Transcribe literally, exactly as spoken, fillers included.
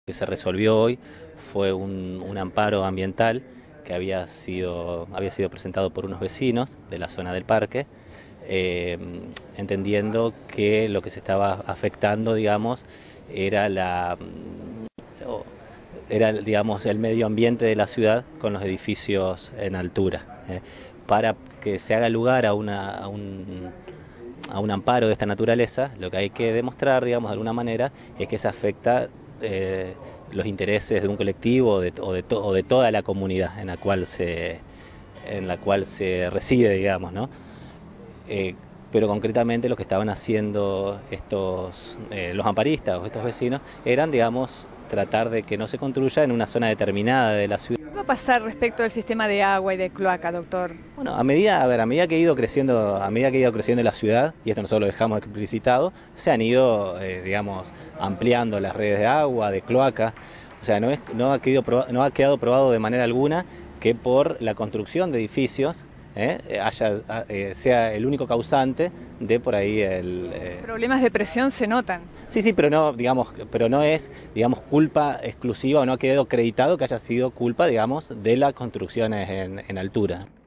que se resolvió hoy fue un, un amparo ambiental que había sido, había sido presentado por unos vecinos de la zona del parque, eh, entendiendo que lo que se estaba afectando, digamos, era la era digamos el medio ambiente de la ciudad con los edificios en altura. Eh, para que se haga lugar a una a un a un amparo de esta naturaleza, lo que hay que demostrar, digamos, de alguna manera, es que se afecta eh, los intereses de un colectivo o de, o, de to, o de toda la comunidad en la cual se, en la cual se reside, digamos, ¿no? Eh, pero concretamente lo que estaban haciendo estos, eh, los amparistas o estos vecinos eran, digamos, tratar de que no se construya en una zona determinada de la ciudad. ¿Qué va a pasar respecto al sistema de agua y de cloaca, doctor? Bueno, a medida, a ver, a medida que ha ido creciendo, a medida que ha ido creciendo la ciudad, y esto nosotros lo dejamos explicitado, se han ido, eh, digamos, ampliando las redes de agua, de cloaca. O sea, no, es, no, ha quedado probado, no ha quedado probado de manera alguna que por la construcción de edificios eh, haya, eh, sea el único causante de por ahí el... Eh... Problemas de presión se notan. Sí, sí, pero no, digamos, pero no es, digamos, culpa exclusiva o no ha quedado acreditado que haya sido culpa, digamos, de las construcciones en, en altura.